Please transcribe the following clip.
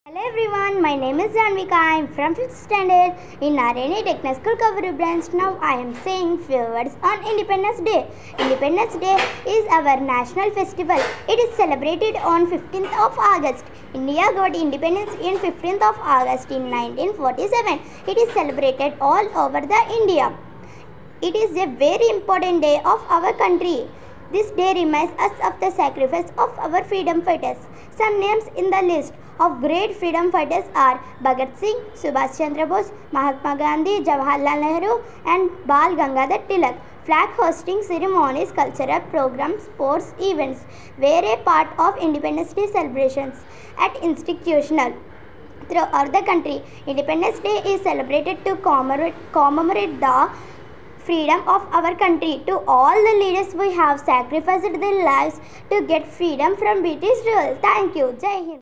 Hello everyone, my name is Janvika. I am from 5th standard in Narayana Technical School Kovvuru branch. Now I am saying few words on Independence Day. Independence Day is our national festival. It is celebrated on 15th of August. India got independence in 15th of August in 1947. It is celebrated all over the India. It is a very important day of our country. This day reminds us of the sacrifice of our freedom fighters. Some names in the list of great freedom fighters are Bhagat Singh, Subhash Chandra Bose, Mahatma Gandhi, Jawaharlal Nehru and Bal Gangadhar Tilak. Flag hosting ceremonies, cultural programs, sports events were a part of Independence Day celebrations at institutional. Throughout the country, Independence Day is celebrated to commemorate the freedom of our country. To all the leaders who have sacrificed their lives to get freedom from British rule. Thank you. Jai Hind.